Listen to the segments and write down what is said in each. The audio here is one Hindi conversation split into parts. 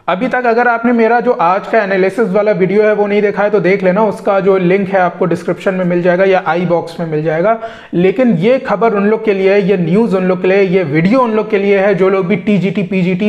अभी तक अगर आपने मेरा जो आज का एनालिसिस वाला वीडियो है वो नहीं देखा है तो देख लेना, उसका जो लिंक है आपको डिस्क्रिप्शन में मिल जाएगा या आई बॉक्स में मिल जाएगा। लेकिन ये खबर उन लोग के लिए है, ये न्यूज़ उन लोग के लिए, ये वीडियो उन लोग के लिए है जो लोग भी टीजीटी पीजीटी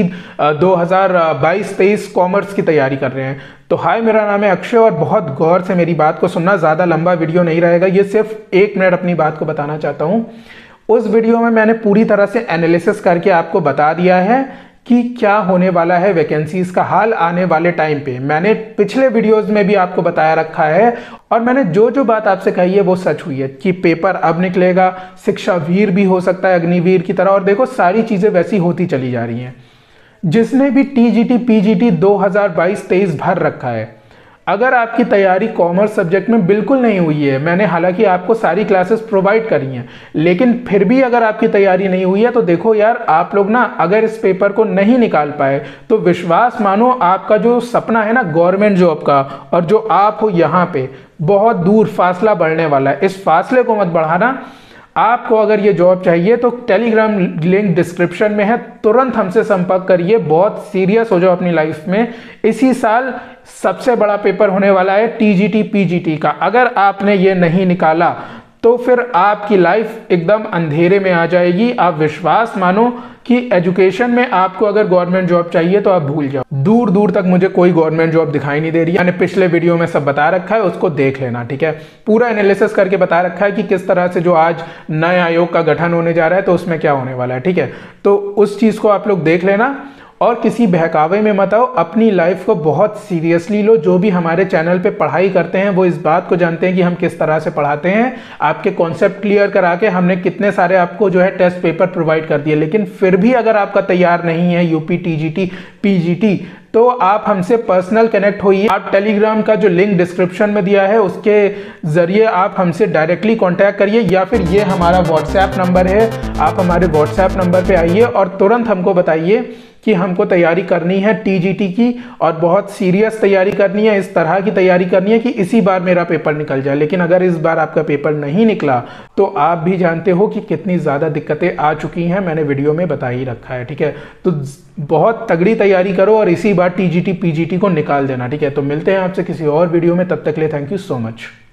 2022-23 कॉमर्स की तैयारी कर रहे हैं। तो हाय, मेरा नाम है अक्षय और बहुत गौर से मेरी बात को सुनना, ज़्यादा लंबा वीडियो नहीं रहेगा, ये सिर्फ 1 मिनट अपनी बात को बताना चाहता हूँ। उस वीडियो में मैंने पूरी तरह से एनालिसिस करके आपको बता दिया है कि क्या होने वाला है वैकेंसीज का हाल आने वाले टाइम पे। मैंने पिछले वीडियोस में भी आपको बताया रखा है और मैंने जो जो बात आपसे कही है वो सच हुई है कि पेपर अब निकलेगा, शिक्षा वीर भी हो सकता है अग्निवीर की तरह। और देखो सारी चीज़ें वैसी होती चली जा रही हैं। जिसने भी टीजीटी पीजीटी 2022-23 भर रखा है, अगर आपकी तैयारी कॉमर्स सब्जेक्ट में बिल्कुल नहीं हुई है, मैंने हालांकि आपको सारी क्लासेस प्रोवाइड करी हैं, लेकिन फिर भी अगर आपकी तैयारी नहीं हुई है तो देखो यार, आप लोग ना अगर इस पेपर को नहीं निकाल पाए तो विश्वास मानो आपका जो सपना है ना गवर्नमेंट जॉब का, और जो आप हो यहाँ पे, बहुत दूर फासला बढ़ने वाला है। इस फासले को मत बढ़ाना। आपको अगर ये जॉब चाहिए तो टेलीग्राम लिंक डिस्क्रिप्शन में है, तुरंत हमसे संपर्क करिए। बहुत सीरियस हो जाओ अपनी लाइफ में। इसी साल सबसे बड़ा पेपर होने वाला है टीजीटी पीजीटी का। अगर आपने ये नहीं निकाला तो फिर आपकी लाइफ एकदम अंधेरे में आ जाएगी। आप विश्वास मानो कि एजुकेशन में आपको अगर गवर्नमेंट जॉब चाहिए तो आप भूल जाओ। दूर दूर तक मुझे कोई गवर्नमेंट जॉब दिखाई नहीं दे रही है। मैंने पिछले वीडियो में सब बता रखा है, उसको देख लेना, ठीक है। पूरा एनालिसिस करके बता रखा है कि किस तरह से जो आज नए आयोग का गठन होने जा रहा है तो उसमें क्या होने वाला है, ठीक है। तो उस चीज़ को आप लोग देख लेना और किसी बहकावे में मत आओ। अपनी लाइफ को बहुत सीरियसली लो। जो भी हमारे चैनल पे पढ़ाई करते हैं वो इस बात को जानते हैं कि हम किस तरह से पढ़ाते हैं। आपके कॉन्सेप्ट क्लियर करा के हमने कितने सारे आपको जो है टेस्ट पेपर प्रोवाइड कर दिए। लेकिन फिर भी अगर आपका तैयार नहीं है यूपी टीजीटी पीजीटी, तो आप हमसे पर्सनल कनेक्ट होइए। आप टेलीग्राम का जो लिंक डिस्क्रिप्शन में दिया है उसके जरिए आप हमसे डायरेक्टली कांटेक्ट करिए, या फिर ये हमारा व्हाट्सएप नंबर है, आप हमारे व्हाट्सएप नंबर पे आइए और तुरंत हमको बताइए कि हमको तैयारी करनी है टीजीटी की और बहुत सीरियस तैयारी करनी है, इस तरह की तैयारी करनी है कि इसी बार मेरा पेपर निकल जाए। लेकिन अगर इस बार आपका पेपर नहीं निकला तो आप भी जानते हो कि कितनी ज़्यादा दिक्कतें आ चुकी हैं, मैंने वीडियो में बता ही रखा है, ठीक है। तो बहुत तगड़ी तैयारी करो और इसी बार टीजीटी पीजीटी को निकाल देना, ठीक है। तो मिलते हैं आपसे किसी और वीडियो में, तब तक के लिए थैंक यू सो मच।